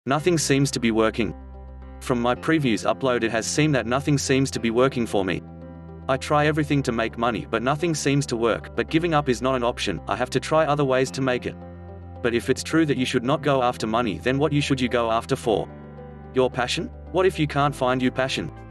Nothing seems to be working. From my previous upload it has seemed that nothing seems to be working for me. I try everything to make money but nothing seems to work, but giving up is not an option, I have to try other ways to make it. But if it's true that you should not go after money, then what should you go after for? Your passion? What if you can't find your passion?